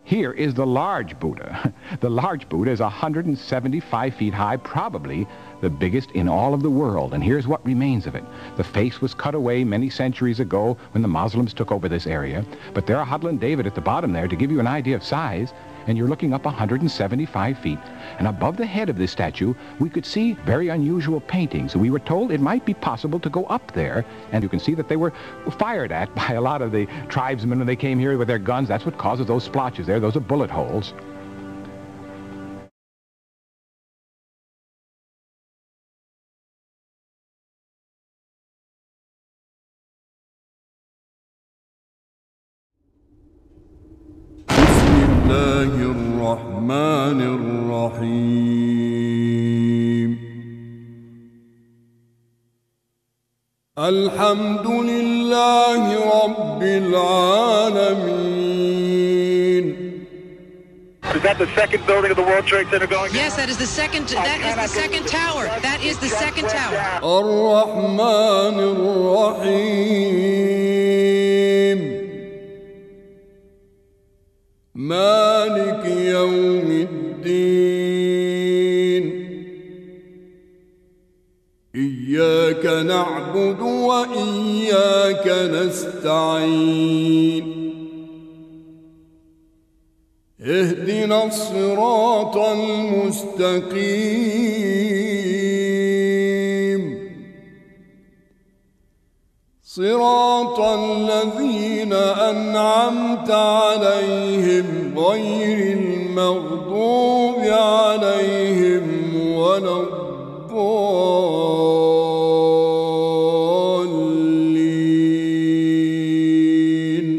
Here is the large Buddha. The large Buddha is 175 feet high, probably the biggest in all of the world. And here's what remains of it. The face was cut away many centuries ago when the Muslims took over this area. But there are Hudl and David at the bottom there to give you an idea of size. And you're looking up 175 feet. And above the head of this statue, we could see very unusual paintings. We were told it might be possible to go up there, and you can see that they were fired at by a lot of the tribesmen when they came here with their guns. That's what causes those splotches there. Those are bullet holes. الرحمن الرحيم الحمد لله رب العالمين. Is that the second building of the World Trade Center going? Yes, that is the second. That is the second tower. That is the second tower. الرحمن الرحيم مالك يوم الدين إياك نعبد وإياك نستعين اهدنا الصراط المستقيم صراط الذين أنعمت عليهم غير المغضوب عليهم ولا الضالين.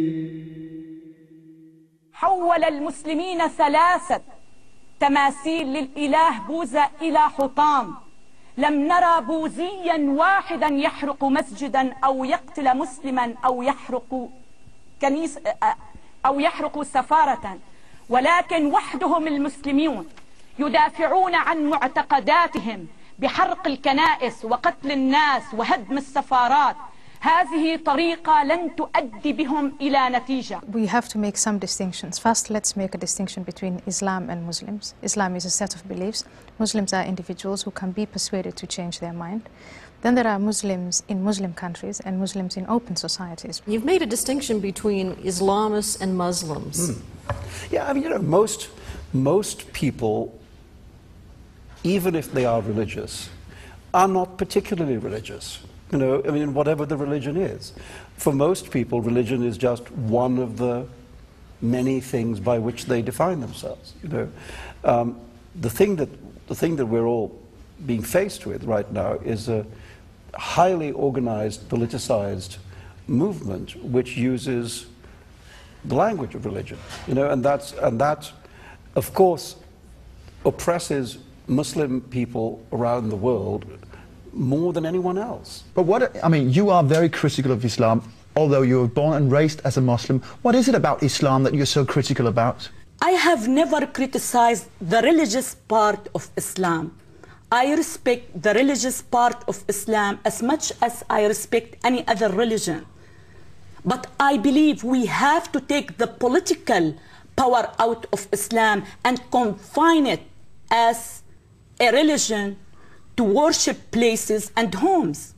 حول المسلمين 3 تماثيل للإله بوذا إلى حطام. لم نرى بوذيا واحدا يحرق مسجدا أو يقتل مسلما أو يحرق كنيسة أو يحرق سفارة، ولكن وحدهم المسلمون يدافعون عن معتقداتهم بحرق الكنائس وقتل الناس وهدم السفارات. هذه طريقة لن تؤدي بهم إلى نتيجة. We have to make some distinctions. First, let's make a distinction between Islam and Muslims. Islam is a set of beliefs. Muslims are individuals who can be persuaded to change their mind. Then there are Muslims in Muslim countries and Muslims in open societies. You've made a distinction between Islamists and Muslims. Yeah, I mean, you know, most people, even if they are religious, are not particularly religious. You know, I mean, whatever the religion is. For most people, religion is just one of the many things by which they define themselves. You know, the thing that we're all being faced with right now is a highly organized, politicized movement which uses the language of religion. You know, and that, of course, oppresses Muslim people around the world more than anyone else. But I mean, you are very critical of Islam, although you were born and raised as a Muslim. What is it about Islam that you're so critical about? I have never criticized the religious part of Islam. I respect the religious part of Islam as much as I respect any other religion. But I believe we have to take the political power out of Islam and confine it as a religion to worship places and homes.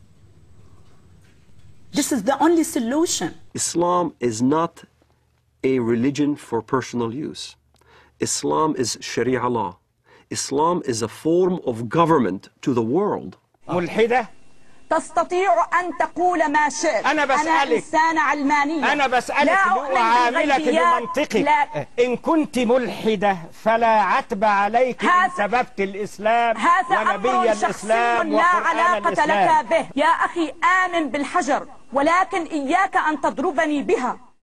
This is the only solution. Islam is not a religion for personal use. Islam is Sharia law. Islam is a form of government to the world. ملحدة؟ تستطيع أن تقول ما شئت. أنا بسألك. أنا إنسانة علمانية. أنا بسألك وعاملة بمنطقك. إن كنت ملحدة فلا عتب عليك إن سببت الإسلام ونبي الإسلام لا وقرآن علاقة الإسلام. لك به. يا أخي آمن بالحجر، ولكن إياك أن تضربني بها.